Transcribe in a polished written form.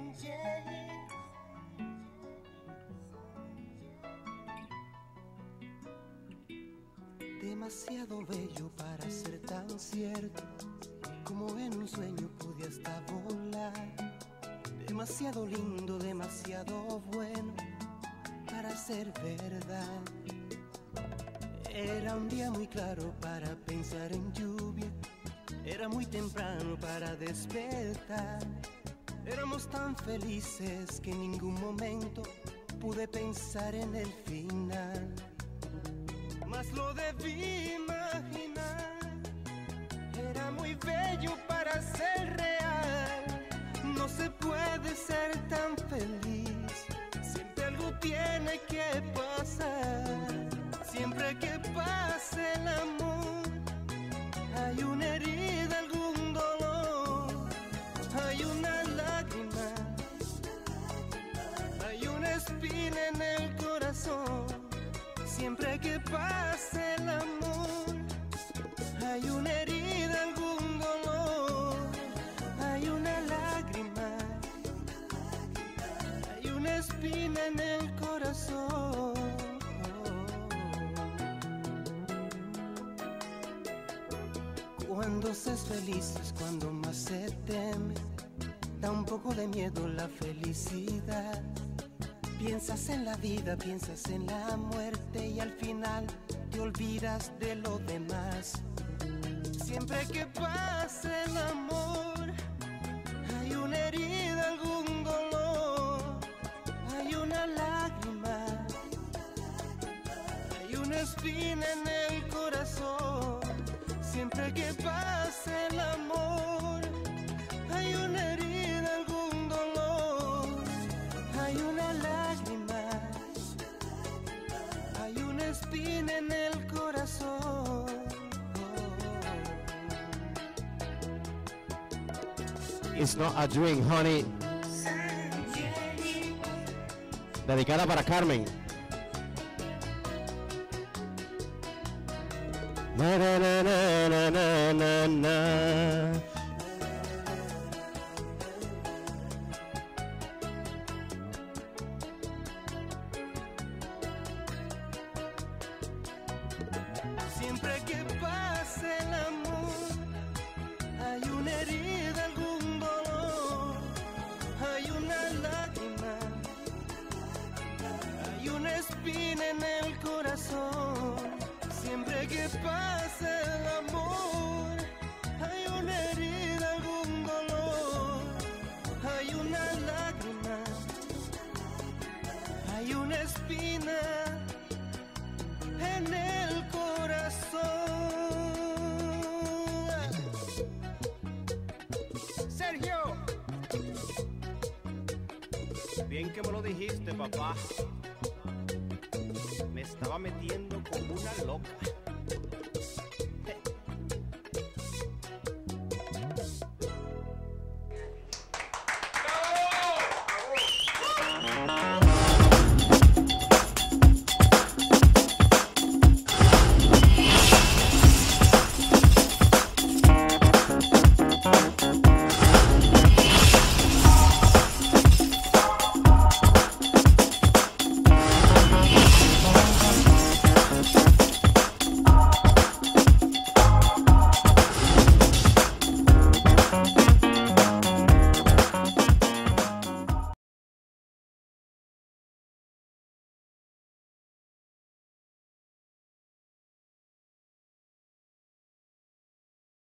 Demasiado bello para ser tan cierto, como en un sueño pude hasta volar. Demasiado lindo, demasiado bueno para ser verdad. Era un día muy claro para pensar en lluvia, era muy temprano para despertar. Éramos tan felices que en ningún momento pude pensar en el final. Mas lo debí imaginar, era muy bello para ser real. No se puede ser tan feliz, siempre algo tiene que pasar. Siempre que pase el amor, hay una herida, algún dolor, hay una lágrima, hay una espina en el corazón. Siempre que pase el amor, hay una herida, algún dolor, hay una lágrima, hay una espina en el corazón. Cuando se es feliz es cuando más se teme, da un poco de miedo la felicidad. Piensas en la vida, piensas en la muerte y al final te olvidas de lo demás. Siempre que pase el amor, hay una herida, algún dolor, hay una lágrima, hay una espina en el corazón. Siempre que pase el amor, hay una herida, algún dolor, hay una lágrima, hay una espina en el corazón. It's not a dream, honey. Dedicada para Carmen. Na na na na na na na. Siempre que pase el amor, hay una herida, algún dolor, hay una lágrima, hay una espina en el corazón. Siempre que pase el amor, hay una herida, algún dolor, hay una lágrima, hay una espina en el corazón. Sergio, Bien que me lo dijiste, papá. Me estaba metiendo como una loca.